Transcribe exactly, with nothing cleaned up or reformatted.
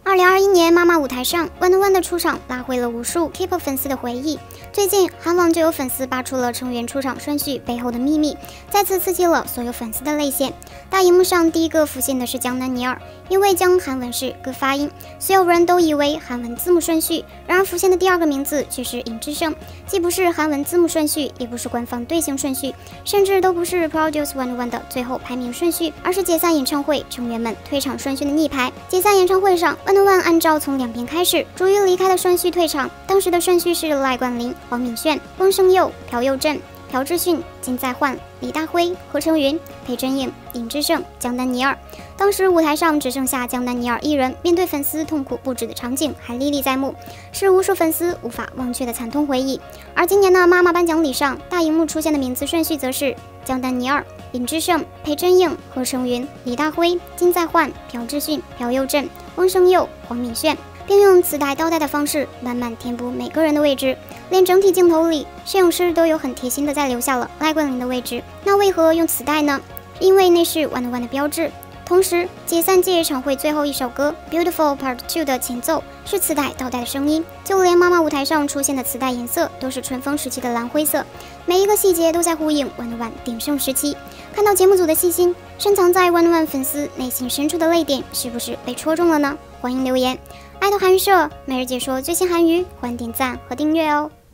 二零二一年妈妈舞台上 ，One One 的出场拉回了无数 K-pop 粉丝的回忆。最近，韩网就有粉丝扒出了成员出场顺序背后的秘密，再次刺激了所有粉丝的泪腺。大荧幕上第一个浮现的是江南尼尔，因为将韩文是个发音，所有人都以为韩文字母顺序。然而浮现的第二个名字却是尹智胜，既不是韩文字母顺序，也不是官方队形顺序，甚至都不是 Produce One One 的最后排名顺序，而是解散演唱会成员们退场顺序的逆排。解散演唱会上 ，One One 按照从两边开始，逐一离开的顺序退场。当时的顺序是赖冠霖、黄敏炫、翁声佑、朴佑镇、朴智勋、金在焕、李大辉、何成云、裴真颖、尹智胜、江南尼尔。当时舞台上只剩下江南尼尔一人，面对粉丝痛苦不止的场景还历历在目，是无数粉丝无法忘却的惨痛回忆。而今年的妈妈颁奖礼上，大荧幕出现的名字顺序则是江南尼尔、尹智胜、裴真颖、何成云、李大辉、金在焕、朴智勋、朴佑镇、翁声佑、黄敏炫，并用磁带倒带的方式慢慢填补每个人的位置，连整体镜头里，摄影师都有很贴心的在留下了赖冠霖的位置。那为何用磁带呢？因为那是 One One 的标志。同时，解散届场会最后一首歌《Beautiful Part Two》的前奏是磁带倒带的声音，就连妈妈舞台上出现的磁带颜色都是春风时期的蓝灰色，每一个细节都在呼应 One One 鼎盛时期。看到节目组的细心，深藏在 One One 粉丝内心深处的泪点是不是被戳中了呢？欢迎留言。爱豆韩语社每日解说最新韩语，欢迎点赞和订阅哦。